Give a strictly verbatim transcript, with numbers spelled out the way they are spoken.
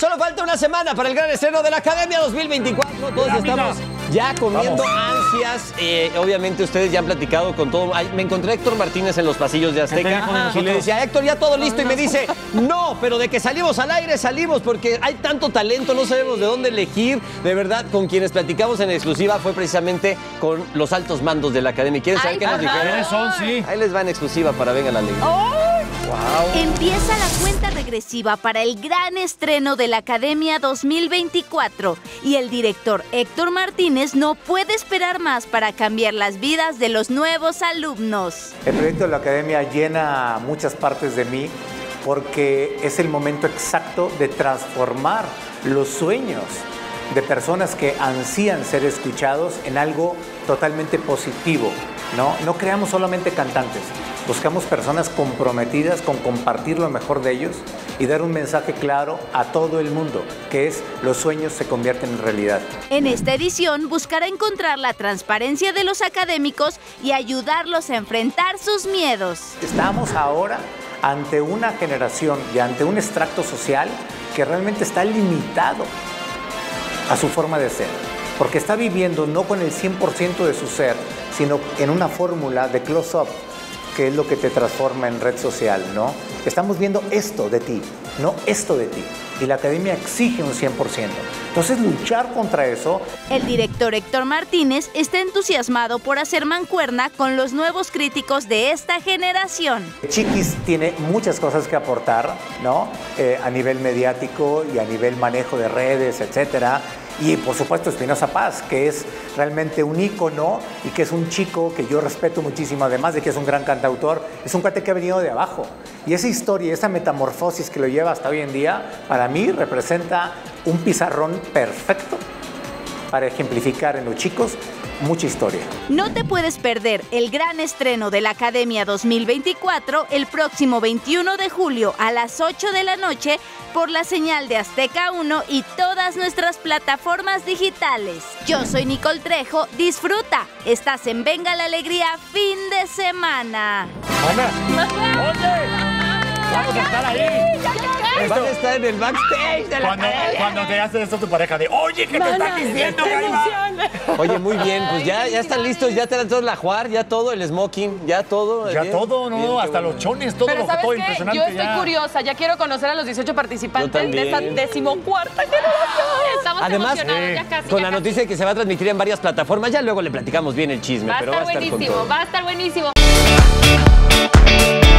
Solo falta una semana para el gran estreno de la Academia dos mil veinticuatro. Todos estamos ya comiendo ansias. Eh, obviamente ustedes ya han platicado con todo. Ay, me encontré a Héctor Martínez en los pasillos de Azteca y le decía, Héctor, ya todo listo. Y me dice, no, pero de que salimos al aire, salimos porque hay tanto talento, no sabemos de dónde elegir. De verdad, con quienes platicamos en exclusiva fue precisamente con los altos mandos de la Academia. ¿Quieren saber Ay, qué nos dijeron? ¿Quiénes son? Sí. Ahí les va en exclusiva para Venga la Ley. Oh. Wow. Empieza la cuenta regresiva para el gran estreno de la Academia dos mil veinticuatro y el director Héctor Martínez no puede esperar más para cambiar las vidas de los nuevos alumnos. El proyecto de la Academia llena muchas partes de mí porque es el momento exacto de transformar los sueños de personas que ansían ser escuchados en algo totalmente positivo, ¿no? No creamos solamente cantantes, buscamos personas comprometidas con compartir lo mejor de ellos y dar un mensaje claro a todo el mundo, que es los sueños se convierten en realidad. En esta edición buscará encontrar la transparencia de los académicos y ayudarlos a enfrentar sus miedos. Estamos ahora ante una generación y ante un extracto social que realmente está limitado a su forma de ser, porque está viviendo no con el cien por ciento de su ser, sino en una fórmula de close-up, que es lo que te transforma en red social, ¿no? Estamos viendo esto de ti, no esto de ti, y la Academia exige un cien por ciento. Entonces, luchar contra eso... El director Héctor Martínez está entusiasmado por hacer mancuerna con los nuevos críticos de esta generación. Chiquis tiene muchas cosas que aportar, ¿no? Eh, a nivel mediático y a nivel manejo de redes, etcétera. Y por supuesto Espinosa Paz, que es realmente un ícono y que es un chico que yo respeto muchísimo, además de que es un gran cantautor, es un cuate que ha venido de abajo. Y esa historia, esa metamorfosis que lo lleva hasta hoy en día, para mí representa un pizarrón perfecto para ejemplificar en los chicos mucha historia. No te puedes perder el gran estreno de la Academia dos mil veinticuatro el próximo veintiuno de julio a las ocho de la noche por la señal de Azteca uno y todas nuestras plataformas digitales. Yo soy Nicole Trejo, disfruta. Estás en Venga la Alegría fin de semana. Ana, oye, vamos a estar ahí. Esto, Van a estar en el backstage de la cuando, Academia. cuando te hace esto tu pareja de, oye, ¿qué Mana, te está diciendo, Oye, muy bien, pues ya, ya están listos, ya te todos la juar, ya todo, el smoking, ya todo. Ya bien, todo, ¿no? bien, hasta bueno. los chones, todo, Pero lo, ¿sabes todo qué? impresionante. Yo estoy ya. curiosa, ya quiero conocer a los dieciocho participantes de esta decimocuarta generación. Estamos Además, emocionados, eh, ya casi. Con ya la casi. noticia de que se va a transmitir en varias plataformas, ya luego le platicamos bien el chisme. Va a pero estar va a estar buenísimo, con todo. va a estar buenísimo.